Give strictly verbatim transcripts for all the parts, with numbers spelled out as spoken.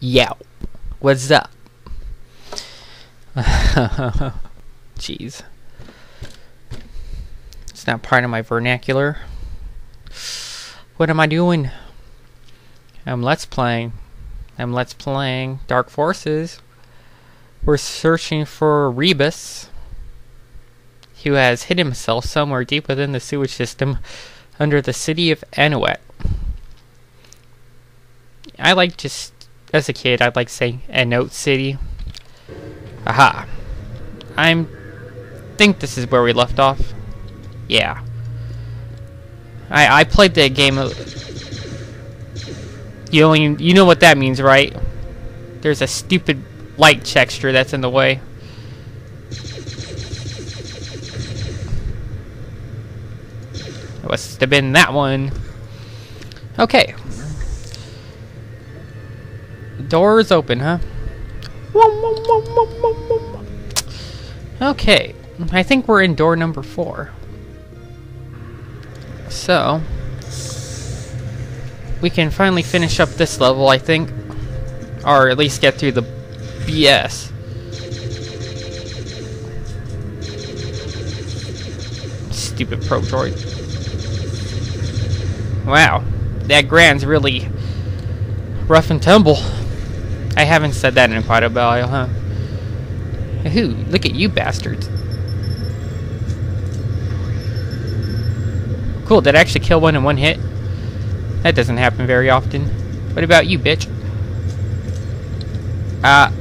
Yo, what's up? Jeez. It's not part of my vernacular. What am I doing? I'm let's playing. I'm let's playing Dark Forces. We're searching for Rebus, who has hid himself somewhere deep within the sewage system under the city of Anuet. I like just, as a kid, I'd like saying Anote City. Aha. I think this is where we left off. Yeah. I I played the game. You only you know what that means, right? There's a stupid light texture that's in the way. It must have been that one. Okay. Doors open, huh? Okay. I think we're in door number four. So we can finally finish up this level, I think. Or at least get through the B S. Stupid probe droid. Wow. That Grand's really rough and tumble. I haven't said that in quite a while, huh? Ooh, look at you bastards. Cool, did I actually kill one in one hit? That doesn't happen very often. What about you, bitch? Uh...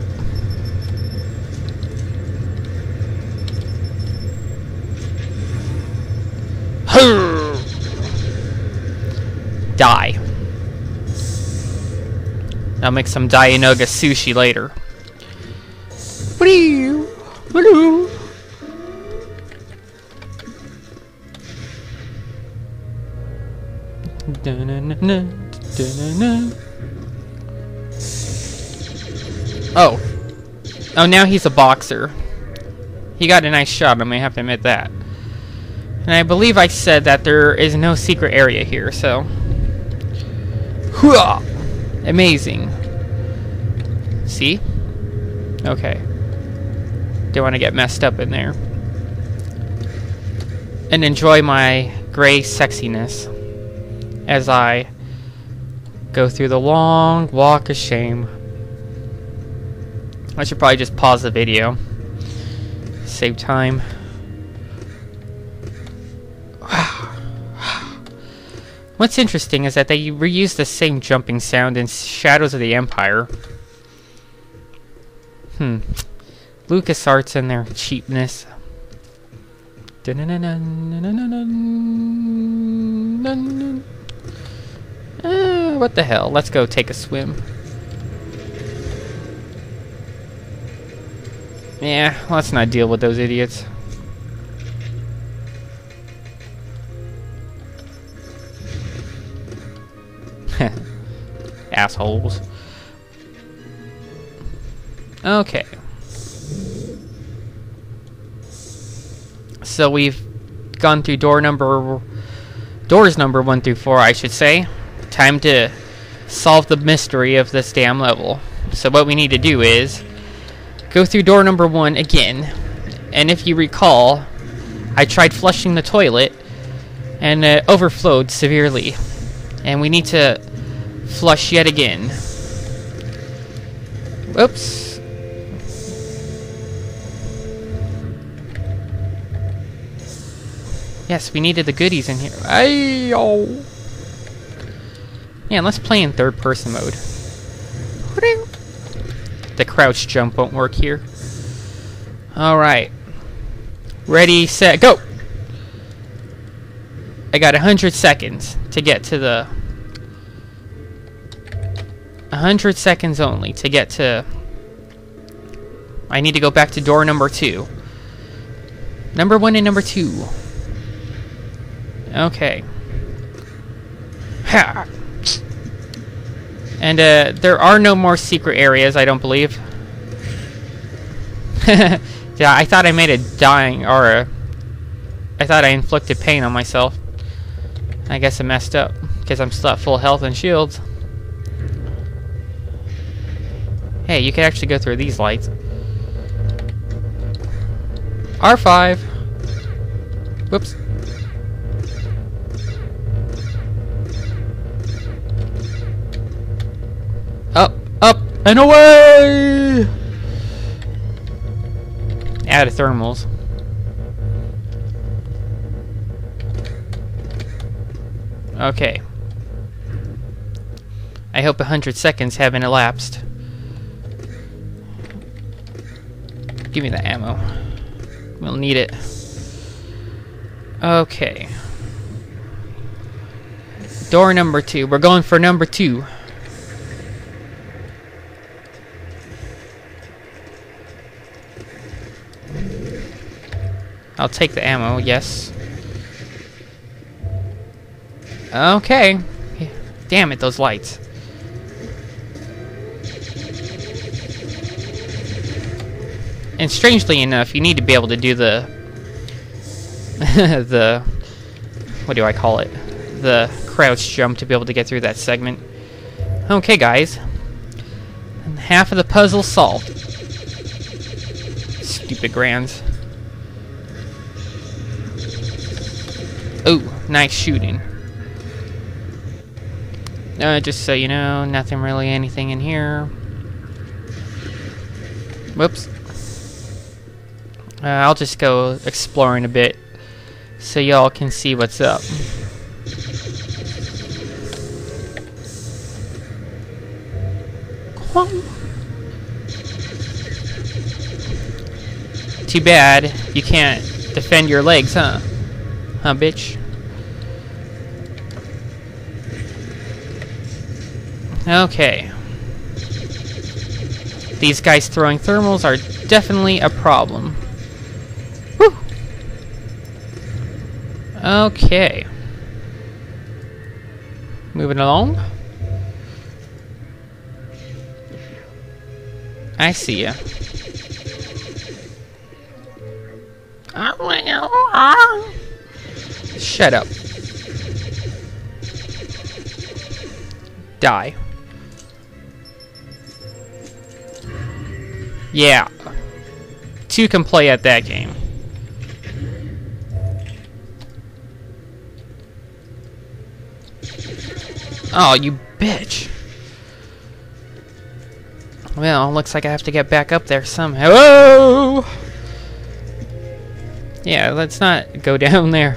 Die. I'll make some Dianoga sushi later. What are you? Hello. Oh. Oh, now he's a boxer. He got a nice shot, I may have to admit that. And I believe I said that there is no secret area here, so... Hooah! Amazing. See? Okay. Don't want to get messed up in there. And enjoy my gray sexiness as I go through the long walk of shame. I should probably just pause the video. Save time. What's interesting is that they reuse the same jumping sound in Shadows of the Empire. Hmm. LucasArts and their cheapness. Uh, what the hell? Let's go take a swim. Yeah, let's not deal with those idiots. Assholes. Okay. So we've gone through door number... Doors number one through four, I should say. Time to solve the mystery of this damn level. So what we need to do is go through door number one again. And if you recall, I tried flushing the toilet and it overflowed severely. And we need to flush yet again. Whoops. Yes, we needed the goodies in here. Ayo. Yeah, let's play in third person mode. The crouch jump won't work here. Alright. Ready, set, go! I got a hundred seconds to get to the... A hundred seconds only to get to... I need to go back to door number two. Number one and number two. Okay. Ha! And uh, there are no more secret areas, I don't believe. Yeah, I thought I made a dying, or a... I thought I inflicted pain on myself. I guess I messed up, because I'm still at full health and shields. Hey, you can actually go through these lights. R five. Whoops. Up, up, and away! Out of thermals. Okay. I hope a hundred seconds haven't elapsed. Give me the ammo. We'll need it. Okay. Door number two. We're going for number two. I'll take the ammo, yes. Okay. Damn it, those lights. And strangely enough, you need to be able to do the... the... what do I call it? The crouch jump to be able to get through that segment. Okay, guys. And half of the puzzle solved. Stupid grands. Oh, nice shooting. Uh, just so you know, nothing really anything in here. Whoops. Uh, I'll just go exploring a bit so y'all can see what's up. Too bad you can't defend your legs, huh? Huh, bitch? Okay. These guys throwing thermals are definitely a problem. Whew. Okay. Moving along. I see ya. Shut up. Die. Yeah. Two can play at that game. Oh, you bitch. Well, looks like I have to get back up there somehow. Whoa! Yeah, let's not go down there.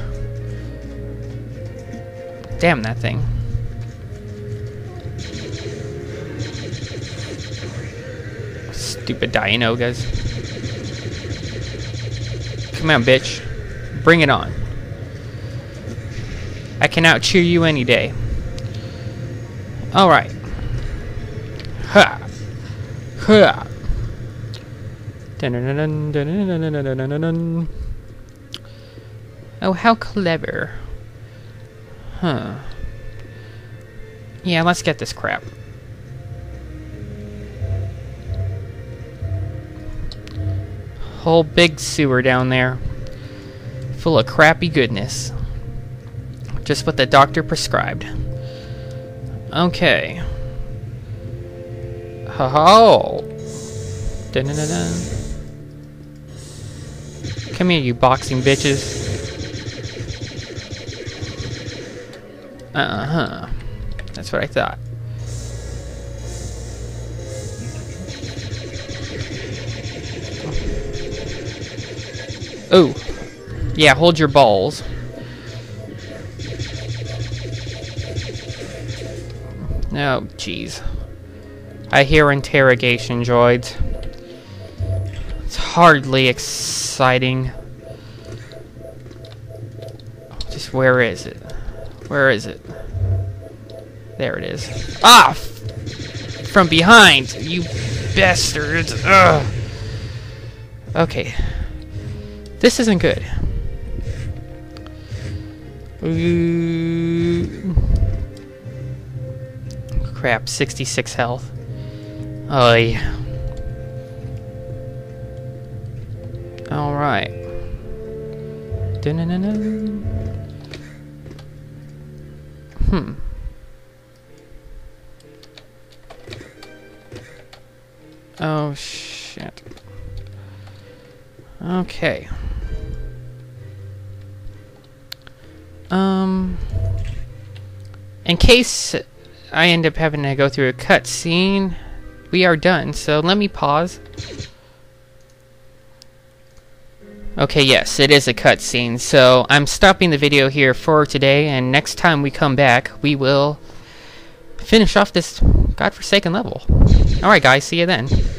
Damn that thing. Stupid Dianogas. Come on, bitch. Bring it on. I can out-cheer you any day. Alright. Ha! Ha! Dun-dun-dun-dun, dun-dun-dun-dun-dun-dun-dun. Oh, how clever. Huh. Yeah, let's get this crap. Whole big sewer down there. Full of crappy goodness. Just what the doctor prescribed. Okay. Ho-ho! Dun-dun-dun-dun. Come here, you boxing bitches. Uh-huh. That's what I thought. Oh. Yeah, hold your balls. Oh, jeez. I hear interrogation droids. It's hardly exciting. Just where is it? Where is it? There it is. Ah! From behind! You bastards! Ugh! Okay. This isn't good. Ooh. Crap, sixty-six health. Oh, yeah. Alright. Hmm. Oh, shit. Okay. Um... In case I end up having to go through a cutscene, we are done, so let me pause. Okay, yes, it is a cutscene, so I'm stopping the video here for today, and next time we come back, we will finish off this godforsaken level. Alright guys, see you then.